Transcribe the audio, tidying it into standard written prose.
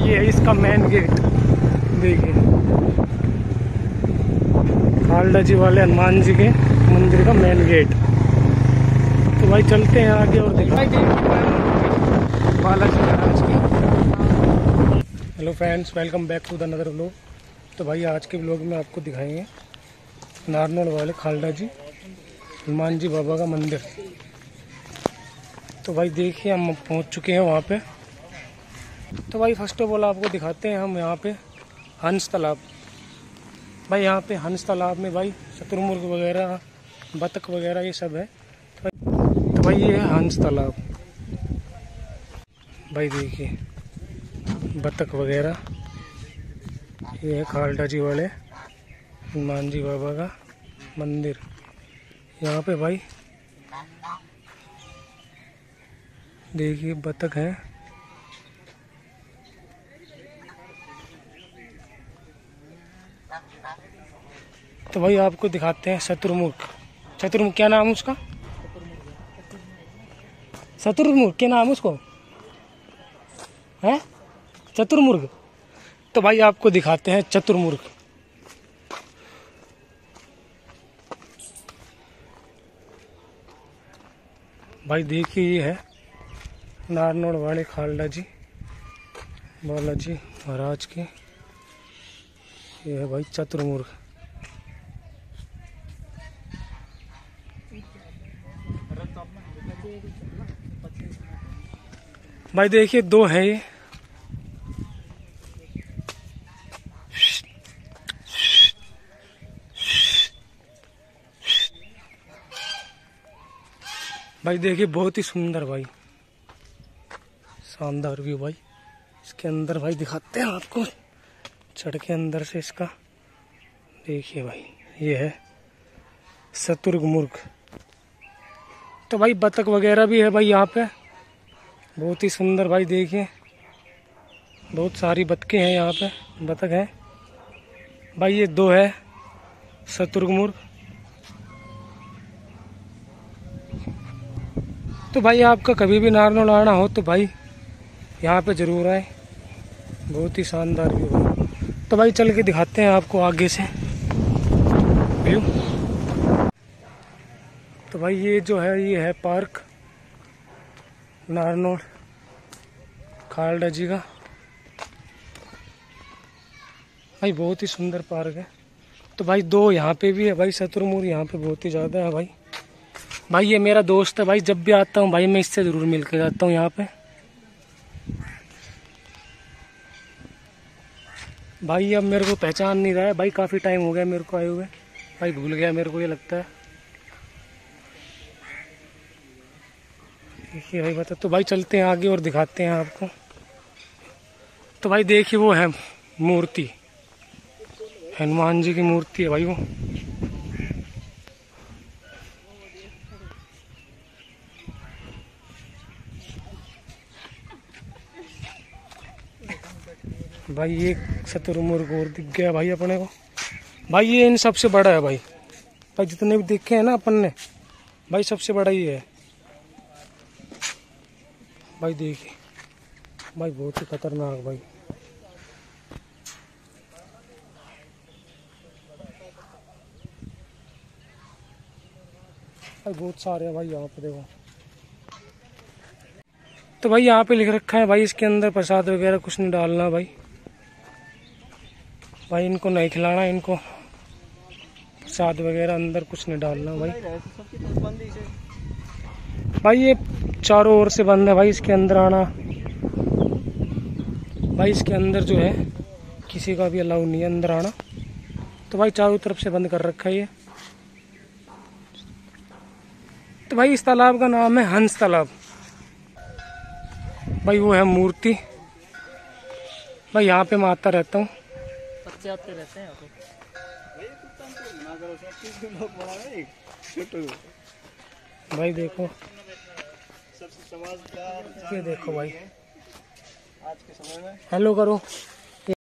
ये है इसका मेन गेट, देखिए खालडा जी वाले हनुमान जी के मंदिर का मेन गेट। तो भाई चलते हैं आगे और देखते बालाजी महाराज की। Hello friends, welcome back to the another vlog. तो भाई आज के व्लॉग में आपको दिखाएंगे नारनौल वाले खालडा जी हनुमान जी बाबा का मंदिर। तो भाई देखिए हम पहुंच चुके हैं वहाँ पे। तो भाई फर्स्ट ऑफ ऑल आपको दिखाते हैं हम यहाँ पे हंस तालाब। भाई यहाँ पे हंस तालाब में भाई शुतुरमुर्ग वगैरह, बतख वगैरह ये सब है। तो भाई ये है हंस तालाब। भाई देखिए बतख वगैरह, ये है खालडा जी वाले हनुमान जी बाबा का मंदिर। यहाँ पे भाई देखिए बतख है। तो भाई आपको दिखाते हैं शुतुरमुर्ग। शुतुरमुर्ग क्या नाम है उसका? शुतुरमुर्ग क्या नाम है उसको है? चतुर्मुर्ग। तो भाई आपको दिखाते हैं चतुर्मुर्ग। भाई देखिए ये है नारनौल वाले खालडा जी बालाजी महाराज के। ये है भाई चतुर्मुर्ग। भाई देखिए दो है ये। भाई देखिए बहुत ही सुंदर भाई, शानदार व्यू भाई। इसके अंदर भाई दिखाते हैं आपको, चढ़ के अंदर से इसका देखिए भाई। ये है शुतुरमुर्ग। तो भाई बतख वगैरह भी है भाई यहाँ पे, बहुत ही सुंदर भाई। देखिए बहुत सारी बतखें हैं यहाँ पे, बतख है भाई। ये दो है शुतुरमुर्ग। तो भाई आपका कभी भी नारनौल आना हो तो भाई यहाँ पे ज़रूर आए, बहुत ही शानदार व्यू भाई। तो भाई चल के दिखाते हैं आपको आगे से व्यू। तो भाई ये जो है ये है पार्क नारनौल खालडा जी का। भाई बहुत ही सुंदर पार्क है। तो भाई दो यहाँ पे भी है भाई शुतुरमुर्ग, यहाँ पे बहुत ही ज़्यादा है भाई। भाई ये मेरा दोस्त है भाई, जब भी आता हूँ भाई मैं इससे ज़रूर मिल के जाता हूँ यहाँ पे। भाई अब मेरे को पहचान नहीं रहा है भाई, काफ़ी टाइम हो गया मेरे को आए हुए भाई, भूल गया मेरे को ये लगता है। देखिए भाई बता। तो भाई चलते हैं आगे और दिखाते हैं आपको। तो भाई देखिए वो है मूर्ति, हनुमान जी की मूर्ति है भाई वो। भाई ये शुतुरमुर्ग और दिख गया भाई अपने को। भाई ये इन सबसे बड़ा है भाई। भाई जितने भी देखे हैं ना अपन ने भाई, सबसे बड़ा ये है भाई। देखिए भाई बहुत ही खतरनाक भाई। भाई बहुत सारे हैं भाई यहाँ पे देखो। तो भाई यहाँ पे लिख रखा है भाई इसके अंदर प्रसाद वगैरह कुछ नहीं डालना भाई। भाई इनको नहीं खिलाना, इनको प्रसाद वगैरह अंदर कुछ नहीं डालना भाई। भाई ये चारों ओर से बंद है भाई, इसके अंदर आना भाई, इसके अंदर जो है किसी का भी अलाउ नहीं है अंदर आना। तो भाई चारों तरफ से बंद कर रखा है ये। तो भाई इस तालाब का नाम है हंस तालाब। भाई वो है मूर्ति। भाई यहाँ पे मैं आता रहता हूँ, बच्चे आते रहते हैं यहाँ पे। भाई देखो ये देखो भाई, आज के समय में हेलो करो।